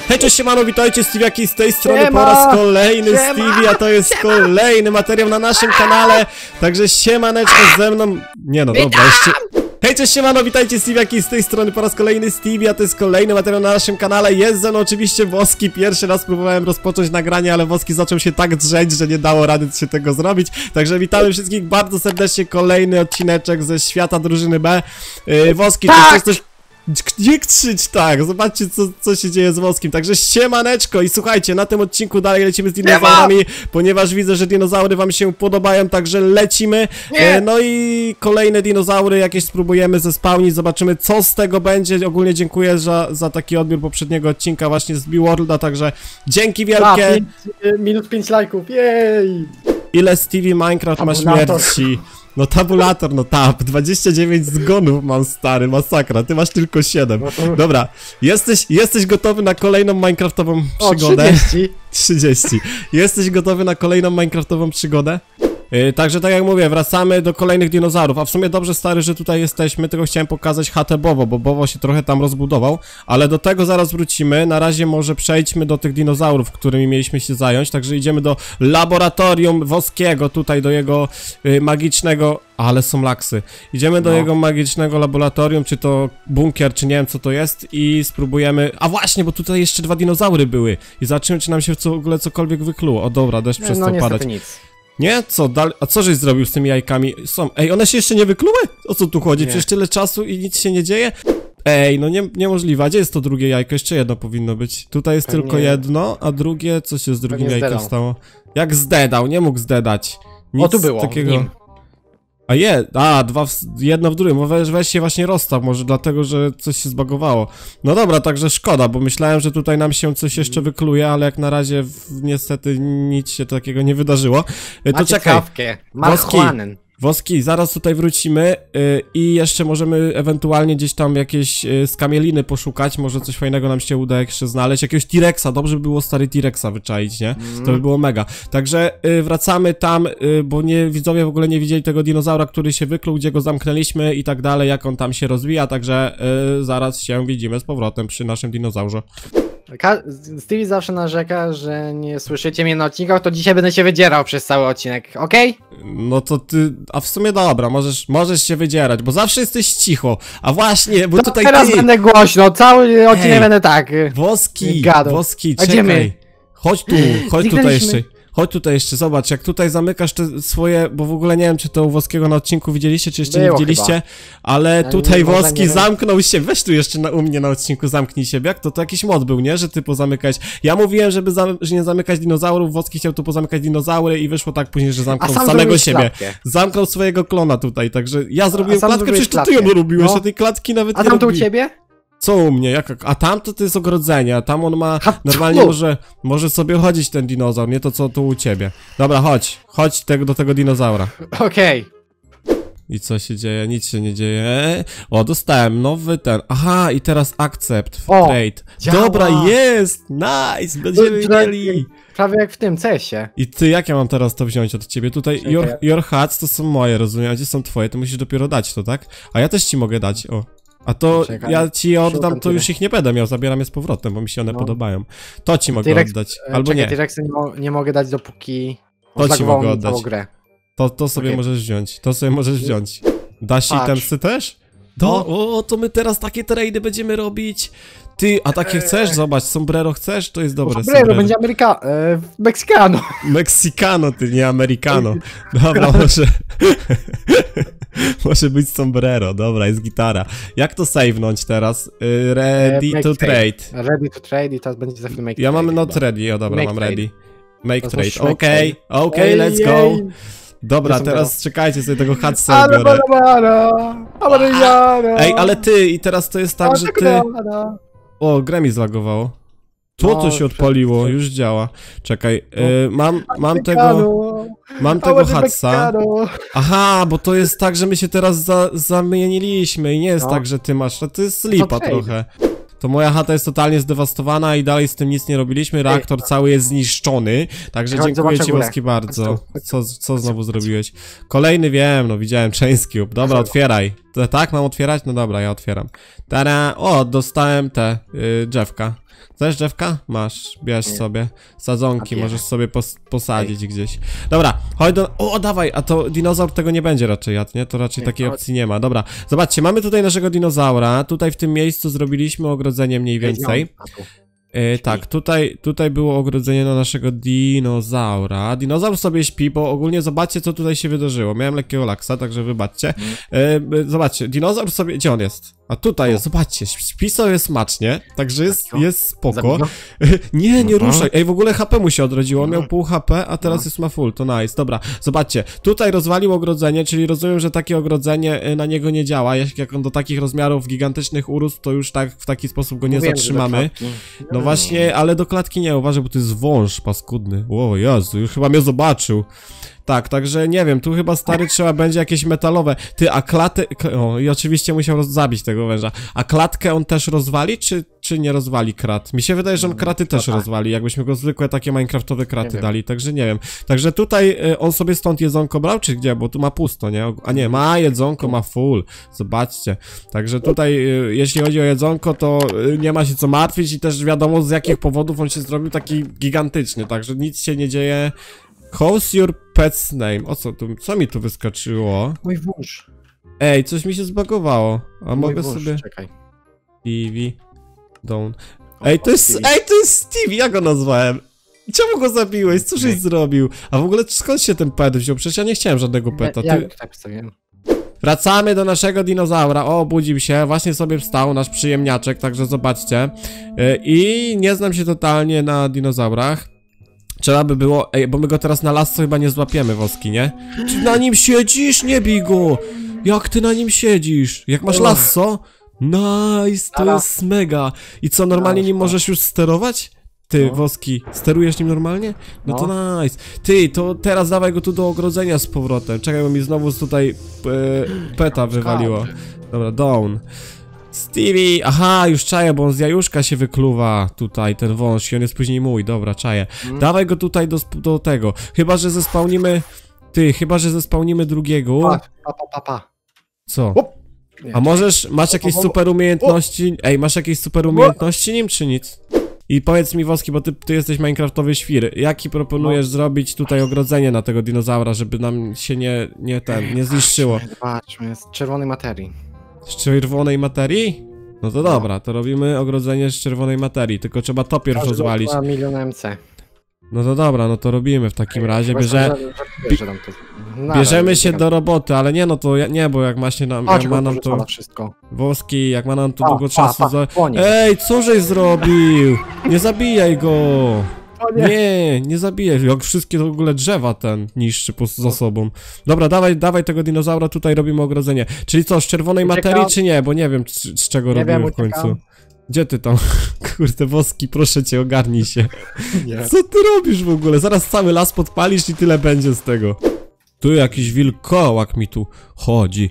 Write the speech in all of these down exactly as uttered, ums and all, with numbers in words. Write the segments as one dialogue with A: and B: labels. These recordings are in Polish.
A: Hej, cześć, siemano, witajcie, Steviaki z tej strony.
B: Siema.
A: Po raz kolejny
B: Siema.
A: Stevie, a to jest
B: Siema.
A: kolejny materiał na naszym kanale. Także siemaneczko ze mną. Nie no, dobra, jeszcze. Hej, cześć, siemano, witajcie, Steviaki z tej strony. Po raz kolejny Stevie, a to jest kolejny materiał na naszym kanale. Jest ze mną oczywiście Woski. Pierwszy raz próbowałem rozpocząć nagranie, ale Woski zaczął się tak drzeć, że nie dało rady się tego zrobić. Także witamy wszystkich bardzo serdecznie. Kolejny odcineczek ze świata drużyny B. Yy, Woski,
B: Tak.
A: czy chcesz coś... Nie krzycz tak, zobaczcie co, co się dzieje z Woskim. Także siemaneczko i słuchajcie, na tym odcinku dalej lecimy z dinozaurami, ponieważ widzę, że dinozaury wam się podobają, także lecimy. E, no i kolejne dinozaury jakieś spróbujemy zespałnić, zobaczymy co z tego będzie. Ogólnie dziękuję za, za taki odbiór poprzedniego odcinka właśnie z B-Worlda, także dzięki wielkie.
B: A, pięć, minus pięć lajków, jej!
A: Ile Stevie Minecraft ma
B: Tabulator.
A: śmierci? No tabulator, no tab, dwadzieścia dziewięć zgonów mam, stary, masakra, ty masz tylko siedem. Dobra, jesteś, jesteś gotowy na kolejną minecraftową przygodę?
B: O, trzydzieści.
A: trzydzieści. Jesteś gotowy na kolejną minecraftową przygodę? Yy, także tak jak mówię, wracamy do kolejnych dinozaurów, a w sumie dobrze, stary, że tutaj jesteśmy, tylko chciałem pokazać chatę Bowo, bo Bowo się trochę tam rozbudował, ale do tego zaraz wrócimy. Na razie może przejdźmy do tych dinozaurów, którymi mieliśmy się zająć, także idziemy do laboratorium Woskiego, tutaj do jego yy, magicznego... Ale są laksy. Idziemy do
B: No.
A: jego magicznego laboratorium, czy to bunkier, czy nie wiem co to jest i spróbujemy... A właśnie, bo tutaj jeszcze dwa dinozaury były i zobaczymy, czy nam się w ogóle cokolwiek wykluło. O dobra, deszcz
B: No,
A: przestał
B: no
A: padać.
B: niestety nic.
A: Nie? Co? Dal... A co żeś zrobił z tymi jajkami? Są... Ej, one się jeszcze nie wykluły? O co tu chodzi?
B: Nie.
A: Przecież tyle czasu i nic się nie dzieje? Ej, no nie, niemożliwe. A gdzie jest to drugie jajko? Jeszcze jedno powinno być. Tutaj jest
B: Pewnie-
A: tylko jedno, a drugie... Co się z drugim
B: Pewnie
A: jajkiem
B: zdedał.
A: stało? Jak zdedał? Nie mógł zdedać. Nic
B: O, tu było,
A: takiego...
B: nim.
A: A je, a, dwa, w, jedno w drugim, weź, weź się właśnie rozstaw, może dlatego, że coś się zbagowało. No dobra, także szkoda, bo myślałem, że tutaj nam się coś jeszcze wykluje, ale jak na razie w, niestety nic się takiego nie wydarzyło. Y, To
B: Macie
A: czekaj,
B: kawkę. Marihuanę.
A: Woski, zaraz tutaj wrócimy y, i jeszcze możemy ewentualnie gdzieś tam jakieś y, skamieliny poszukać, może coś fajnego nam się uda jeszcze znaleźć, jakiegoś T-Rexa, dobrze by było stary T-Rexa wyczaić, nie? To by było mega. Także y, wracamy tam, y, bo nie, widzowie w ogóle nie widzieli tego dinozaura, który się wykluł, gdzie go zamknęliśmy i tak dalej, jak on tam się rozwija, także y, zaraz się widzimy z powrotem przy naszym dinozaurze.
B: Ka Stevie zawsze narzeka, że nie słyszycie mnie na odcinkach, to dzisiaj będę się wydzierał przez cały odcinek, okej?
A: No to ty, a w sumie dobra, możesz, możesz się wydzierać, bo zawsze jesteś cicho, a właśnie, bo
B: To
A: tutaj
B: teraz
A: ty...
B: będę głośno, cały odcinek
A: Ej.
B: będę tak. y,
A: Woski,
B: Gadał.
A: Woski,
B: A gdzie
A: czekaj.
B: my?
A: Chodź tu, chodź tutaj
B: Zniknęliśmy.
A: jeszcze. Chodź tutaj jeszcze, zobacz, jak tutaj zamykasz te swoje, bo w ogóle nie wiem, czy to u Woskiego na odcinku widzieliście, czy jeszcze
B: Było
A: nie widzieliście,
B: chyba.
A: ale
B: Ja
A: tutaj
B: nie- może
A: Woski
B: nie wiem.
A: zamknął się, weź tu jeszcze na, u mnie na odcinku zamknij się, jak to, to jakiś mod był, nie, że ty pozamykałeś. Ja mówiłem, żeby za, że nie zamykać dinozaurów, Woski chciał tu pozamykać dinozaury i wyszło tak później, że
B: A
A: zamknął
B: sam
A: samego
B: zrobiłeś
A: siebie.
B: klatkę.
A: Zamknął swojego klona tutaj, także ja zrobiłem
B: sam
A: klatkę,
B: zrobiłeś
A: przecież to ty ją
B: klatkę.
A: robiłeś,
B: No.
A: a tej klatki nawet
B: A
A: nie
B: tam to u
A: robiłem.
B: ciebie?
A: Co u mnie? Jak, a tam to, to jest ogrodzenie, a tam on ma,
B: A
A: normalnie
B: tu.
A: może, może sobie chodzić ten dinozaur, nie to co tu u ciebie. Dobra, chodź, chodź tego, do tego dinozaura.
B: Okej.
A: I co się dzieje? Nic się nie dzieje. O, dostałem nowy ten, aha, i teraz accept,
B: O,
A: trade.
B: działa.
A: Dobra, jest, nice, będziemy
B: To- to-
A: mieli.
B: Prawie jak w tym cesie.
A: I ty, jak ja mam teraz to wziąć od ciebie? Tutaj
B: Czekaj.
A: your, your hats to są moje, rozumiem, a gdzie są twoje, to musisz dopiero dać to, tak? A ja też ci mogę dać, o. A to
B: Czekaj,
A: ja ci oddam,
B: szukam
A: to
B: tyle.
A: już ich nie będę miał, zabieram je z powrotem, bo mi się one
B: No.
A: podobają. To ci mogę
B: T-Rex-
A: oddać,
B: E,
A: albo
B: Czekaj,
A: nie,
B: T-Rexa nie, mo nie mogę dać dopóki...
A: To ci
B: zlagowało
A: mogę
B: mi całą
A: oddać.
B: grę.
A: to, to sobie
B: Okej.
A: możesz wziąć, to sobie możesz wziąć. Dasz ci
B: Patrz.
A: temsy też? To, o, to my teraz takie trady będziemy robić. Ty, a takie chcesz? Zobacz, sombrero chcesz? To jest dobre
B: Sombrero,
A: sombrero.
B: będzie Ameryka... E, Meksykano.
A: Mexicano, ty, nie Americano. Dobra, może... może być sombrero, dobra, jest gitara. Jak to save'nąć teraz? Y, Ready
B: E, make
A: to trade.
B: Ready to trade i teraz będzie za chwilę make
A: Ja mam
B: trade
A: not
B: chyba.
A: ready, o dobra,
B: Make
A: mam
B: trade.
A: ready. Make
B: Teraz
A: trade,
B: musisz make
A: okej, okej,
B: Ej,
A: let's go.
B: ej.
A: Dobra,
B: Jest
A: teraz
B: sombrero.
A: czekajcie, sobie tego Hudsa
B: Ale
A: biorę.
B: bara, Amerykano.
A: Ej, ale ty, i teraz to jest tak, że ty...
B: Amerykano.
A: O, grę mi zlagowało. Co
B: No,
A: to się odpaliło?
B: prze-
A: Już działa. Czekaj, y, mam, mam tego...
B: Amerykano.
A: Mam tego Hudsa.
B: Amerykano.
A: Aha, bo to jest tak, że my się teraz za, zamieniliśmy i nie jest
B: No.
A: tak, że ty masz, to jest lipa
B: trade.
A: trochę. To moja chata jest totalnie zdewastowana i dalej z tym nic nie robiliśmy, reaktor cały jest zniszczony, także
B: Chodź,
A: dziękuję
B: zobacz
A: ci
B: na górę.
A: Woski bardzo.
B: Chodź tu, chodź
A: Co, co znowu zrobiłeś? Kolejny wiem, no widziałem, Chain Cube. Dobra,
B: Chodź.
A: otwieraj. Te, tak, mam otwierać? No dobra, ja otwieram. Tada! O, dostałem te yy, drzewka. Chcesz drzewka? Masz, bierz
B: Nie.
A: sobie. Sadzonki,
B: A
A: możesz sobie pos posadzić Ej. gdzieś. Dobra, chodź do... O, dawaj, a to dinozaur tego nie będzie raczej jadł, nie? To raczej
B: Nie,
A: takiej
B: chodź.
A: opcji nie ma. Dobra, zobaczcie, mamy tutaj naszego dinozaura. Tutaj w tym miejscu zrobiliśmy ogrodzenie mniej więcej.
B: A tu.
A: Yy, tak, tutaj, tutaj było ogrodzenie na naszego dinozaura. Dinozaur sobie śpi, bo ogólnie zobaczcie, co tutaj się wydarzyło. Miałem lekkiego laksa, także wybaczcie. Yy, zobaczcie, dinozaur sobie... Gdzie on jest? A tutaj jest, zobaczcie, śpi sobie smacznie, także jest, jest spoko. Nie, nie ruszaj. Ej, w ogóle H P mu się odrodziło, on miał pół H P, a teraz jest ma full, to nice. Dobra, zobaczcie, tutaj rozwalił ogrodzenie, czyli rozumiem, że takie ogrodzenie na niego nie działa. Jak on do takich rozmiarów gigantycznych urósł, to już tak w taki sposób go nie
B: Mówiłem,
A: zatrzymamy.
B: No,
A: no właśnie, ale do klatki nie, uważaj, bo to jest wąż paskudny. O Jezu, już chyba mnie zobaczył. Tak, także nie wiem, tu chyba stary trzeba będzie jakieś metalowe. Ty, a klatę... O, i oczywiście musiał zabić tego węża. A klatkę on też rozwali, czy, czy nie rozwali krat? Mi się wydaje, że on kraty też rozwali, jakbyśmy go zwykłe takie minecraftowe kraty dali, także nie wiem. Także tutaj y, on sobie stąd jedzonko brał, czy gdzie? Bo tu ma pusto, nie? A nie, ma jedzonko, ma full. Zobaczcie. Także tutaj, y, jeśli chodzi o jedzonko, to y, nie ma się co martwić i też wiadomo, z jakich powodów on się zrobił taki gigantyczny, także nic się nie dzieje. How's your pet's name? O co tu, co mi tu wyskoczyło?
B: Mój wąż.
A: Ej, coś mi się zbagowało. A
B: Mój
A: mogę
B: wąż,
A: sobie...
B: Czekaj.
A: Stevie... Down... Ej, to jest... Ej, to jest Stevie, ja go nazwałem. Czemu go zabiłeś? Co żeś zrobił? A w ogóle skąd się ten pet wziął? Przecież ja nie chciałem żadnego peta.
B: Ja,
A: Ty...
B: ja tutaj postawiłem.
A: Wracamy do naszego dinozaura. O, obudził się, właśnie sobie wstał nasz przyjemniaczek, także zobaczcie. Yy, I nie znam się totalnie na dinozaurach. Trzeba by było... Ej, bo my go teraz na lasso chyba nie złapiemy, Woski, nie? Ty na nim siedzisz? Nie bij go! Jak ty na nim siedzisz? Jak masz lasso? Nice, to jest mega. I co, normalnie nim możesz już sterować? Ty,
B: No.
A: Woski, sterujesz nim normalnie? No,
B: No.
A: to nice. Ty, to teraz dawaj go tu do ogrodzenia z powrotem. Czekaj, bo mi znowu tutaj e, peta wywaliło. Dobra, down. Stevie, aha, już czaję, bo on z jajuszka się wykluwa tutaj, ten wąż i on jest później mój, dobra, czaję.
B: Mm.
A: Dawaj go tutaj do, do tego, chyba, że zespełnimy, ty, chyba, że zespełnimy drugiego.
B: Pa, pa, pa, pa, pa.
A: Co?
B: Op.
A: A możesz, masz jakieś super umiejętności, ej, masz jakieś super umiejętności nim, czy nic? I powiedz mi, Woski, bo ty, ty jesteś minecraftowy świr, jaki proponujesz no. zrobić tutaj ogrodzenie na tego dinozaura, żeby nam się nie, nie ten, nie zniszczyło?
B: Zobaczmy, z czerwonej materii.
A: Z czerwonej materii? No to dobra, to robimy ogrodzenie z czerwonej materii, tylko trzeba to pierwszy rozwalić.
B: milion M C.
A: No to dobra, no to robimy w takim razie,
B: Właśnie,
A: bierze...
B: że- że- że tam to- Nara,
A: bierzemy się
B: nie
A: do roboty, ale nie no to, ja- nie, bo jak ma się nam,
B: Chodź,
A: jak ma nam to...
B: na wszystko.
A: Woski, jak ma nam to
B: Pa,
A: długo
B: pa,
A: czasu
B: pa,
A: za...
B: płonie.
A: Ej, co żeś zrobił? Nie zabijaj go!
B: O nie.
A: Nie, nie zabijaj, jak wszystkie w ogóle drzewa ten niszczy po, za sobą. Dobra, dawaj, dawaj tego dinozaura, tutaj robimy ogrodzenie. Czyli co, z czerwonej
B: Uciekam.
A: materii czy nie? Bo nie wiem z, z czego
B: Nie
A: robimy
B: wiem,
A: w końcu.
B: uciekam.
A: Gdzie ty tam? Kurde, Woski, proszę cię, ogarnij się.
B: Nie.
A: Co ty robisz w ogóle? Zaraz cały las podpalisz i tyle będzie z tego. Tu jakiś wilkołak mi tu chodzi.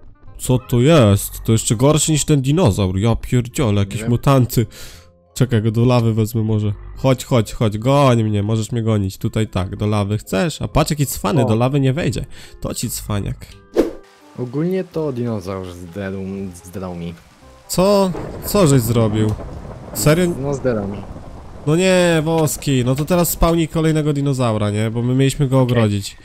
A: Co to jest? To jeszcze gorszy niż ten dinozaur. Ja pierdziolę, jakieś
B: wiem.
A: mutanty. Czekaj, go do lawy wezmę może. Chodź, chodź, chodź, goń mnie, możesz mnie gonić. Tutaj tak, do lawy chcesz? A patrz jaki cwany,
B: O.
A: do lawy nie wejdzie. To ci cwaniak.
B: Ogólnie to dinozaur zdedał, zdedał mi.
A: Co? Co żeś zrobił? Serio?
B: No zdedał mi.
A: No nie, Woski, no to teraz spełnij kolejnego dinozaura, nie? Bo my mieliśmy go ogrodzić.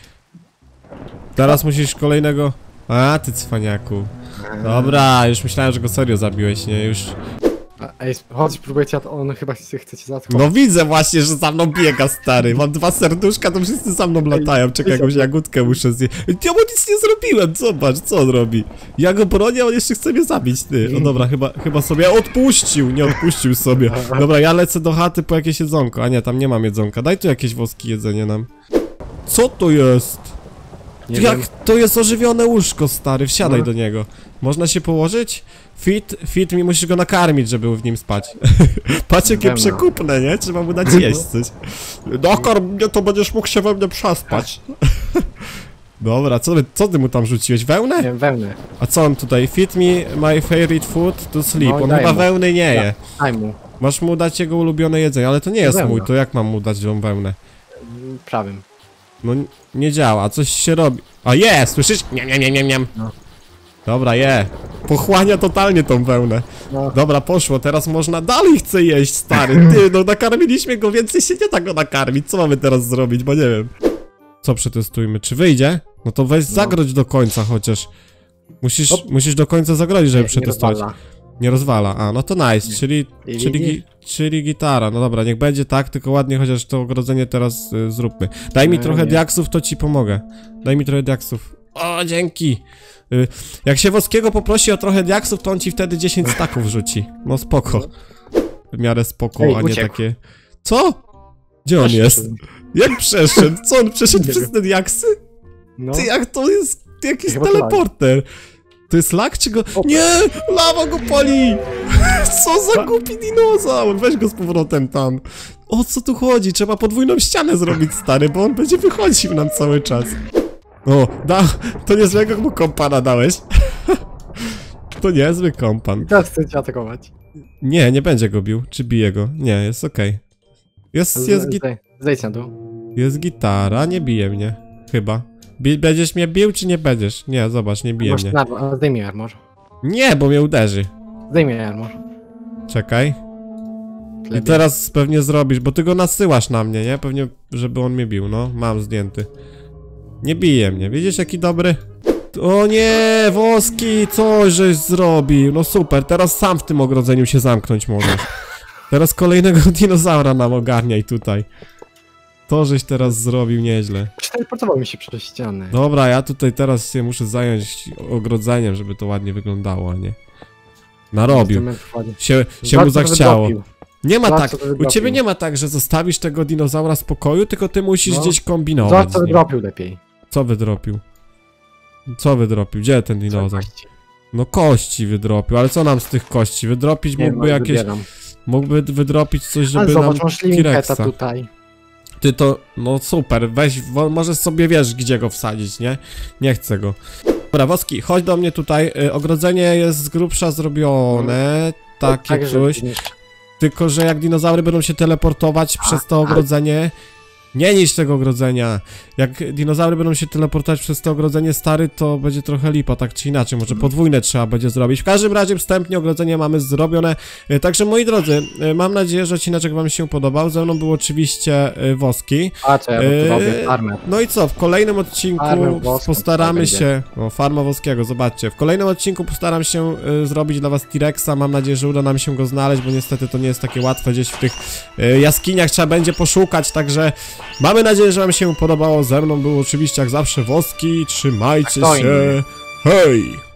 A: Teraz musisz kolejnego... A, ty cwaniaku. Dobra, już myślałem, że go serio zabiłeś, nie? Już...
B: A, ej, chodź, spróbujcie, a on chyba chce, chce cię zatkać.
A: No widzę właśnie, że za mną biega, stary. Mam dwa serduszka, to wszyscy za mną latają. Czekaj, jakąś jagódkę muszę zjeść. Ja mu nic nie zrobiłem, zobacz, co on robi. Ja go bronię, a on jeszcze chce mnie zabić, ty. No dobra, chyba, chyba sobie odpuścił, nie odpuścił sobie. Dobra, ja lecę do chaty po jakieś jedzonko. A nie, tam nie mam jedzonka. Daj tu jakieś woski jedzenie nam. Co to jest?
B: Nie
A: Jak
B: wiem.
A: to jest ożywione łóżko, stary, wsiadaj
B: No.
A: do niego. Można się położyć? Fit, fit mi musisz go nakarmić, żeby w nim spać. Patrz jakie
B: Wełna.
A: przekupne, nie? Trzeba mu dać jeść coś. Nakarm mnie, to będziesz mógł się we mnie przespać. Dobra, co, co ty mu tam rzuciłeś? Wełnę?
B: Nie wiem, wełny.
A: A co on tutaj? Fit me my favorite food to sleep.
B: No,
A: On
B: daj
A: chyba
B: mu.
A: wełny nie je.
B: Daj mu.
A: Masz mu dać jego ulubione jedzenie, ale to nie jest
B: Wełna.
A: mój, to jak mam mu dać tą wełnę?
B: Prawym.
A: No n- nie działa, coś się robi. A jest, słyszysz? Niam, niam, niam, niam, niam.
B: No.
A: Dobra, je. Pochłania totalnie tą wełnę.
B: No.
A: Dobra, poszło, teraz można dalej chce jeść, stary. Ty, no nakarmiliśmy go, więcej się nie da go nakarmić. Co mamy teraz zrobić, bo nie wiem. Co przetestujmy, czy wyjdzie? No to weź
B: No.
A: zagrodź do końca chociaż. Musisz,
B: Op.
A: musisz do końca zagrodzić, żeby
B: Nie, nie
A: przetestować.
B: rozwala.
A: Nie rozwala, a no to nice, czyli,
B: I
A: czyli,
B: widzisz?
A: gi, czyli gitara, no dobra, niech będzie tak, tylko ładnie chociaż to ogrodzenie teraz y, zróbmy. Daj mi
B: No,
A: trochę
B: nie.
A: diaksów, to ci pomogę. Daj mi trochę diaksów. O, dzięki! Y, jak się Woskiego poprosi o trochę diaksów, to on ci wtedy dziesięć staków rzuci. No spoko. W miarę spoko,
B: Ej,
A: a nie
B: uciekł.
A: takie... Co? Gdzie on jest? Jak przeszedł? Co, on przeszedł
B: Nie
A: przez
B: wiem.
A: te diaksy?
B: No.
A: Ty, jak to jest jakiś
B: Chyba to
A: teleporter? To jest lag, czy go... Nie! Lawa go pali! Co za głupi dinozaur! Weź go z powrotem tam. O co tu chodzi? Trzeba podwójną ścianę zrobić, stary, bo on będzie wychodził nam cały czas. O, da... To niezłego mu kompana dałeś. To niezły kompan.
B: Teraz chcę cię atakować.
A: Nie, nie będzie go bił. Czy bije go? Nie, jest okej. Jest, jest, git...
B: Zej- Zejdź na dół.
A: jest gitara, nie bije mnie. Chyba. Bi będziesz mnie bił, czy nie będziesz? Nie, zobacz, nie bije
B: Masz
A: mnie.
B: na- Zdejmij armor.
A: Nie, bo mnie uderzy.
B: Zdejmij armor.
A: Czekaj. I
B: Lepiej.
A: teraz pewnie zrobisz, bo ty go nasyłasz na mnie, nie? Pewnie, żeby on mnie bił, no. Mam zdjęty. Nie bije mnie, widzisz jaki dobry? O nie, Woski, coś żeś zrobił. No super, teraz sam w tym ogrodzeniu się zamknąć możesz. Teraz kolejnego dinozaura nam ogarniaj tutaj. To żeś teraz zrobił nieźle.
B: Przeteleportował mi się przez ścianę.
A: Dobra, ja tutaj teraz się muszę zająć ogrodzeniem, żeby to ładnie wyglądało, a nie... Narobił. Się, się mu zachciało. Nie ma
B: Zobacz,
A: tak,
B: co to
A: u
B: wydropił.
A: ciebie nie ma tak, że zostawisz tego dinozaura w spokoju, tylko ty musisz
B: No.
A: gdzieś kombinować
B: Zobacz, co
A: z nim.
B: wydropił lepiej.
A: Co wydropił? Co wydropił? Gdzie ten dinozaur? No kości wydropił, ale co nam z tych kości? Wydropić
B: Nie,
A: mógłby
B: no,
A: jakieś...
B: wybieram.
A: Mógłby wydropić coś,
B: Ale
A: żeby
B: zobacz,
A: nam
B: masz liminketa
A: T-Rexa.
B: tutaj.
A: Ty to... No super, weź, wo, możesz sobie wiesz gdzie go wsadzić, nie? Nie chcę go. Dobra, Woski, chodź do mnie tutaj. Y, ogrodzenie jest z grubsza zrobione. Takie
B: Tak, że
A: coś.
B: widzisz.
A: Tylko, że jak dinozaury będą się teleportować
B: A,
A: przez to
B: a.
A: ogrodzenie... Nie niszcz tego ogrodzenia. Jak dinozaury będą się teleportować przez to ogrodzenie stary, to będzie trochę lipa, tak czy inaczej. Może podwójne trzeba będzie zrobić. W każdym razie wstępnie ogrodzenie mamy zrobione. E, Także moi drodzy, e, mam nadzieję, że odcineczek wam się podobał. Ze mną był oczywiście e, Woski.
B: A, co ja
A: Eee,
B: tu robię? Farmę.
A: No i co, w kolejnym odcinku
B: Farmę woską,
A: postaramy
B: tak
A: się... O, farma Woskiego, zobaczcie. W kolejnym odcinku postaram się y, zrobić dla was T-Rexa. Mam nadzieję, że uda nam się go znaleźć, bo niestety to nie jest takie łatwe. Gdzieś w tych y, jaskiniach trzeba będzie poszukać, także mamy nadzieję, że wam się podobało. Ze mną był oczywiście jak zawsze Woski. Trzymajcie
B: Kto
A: się.
B: inny?
A: Hej!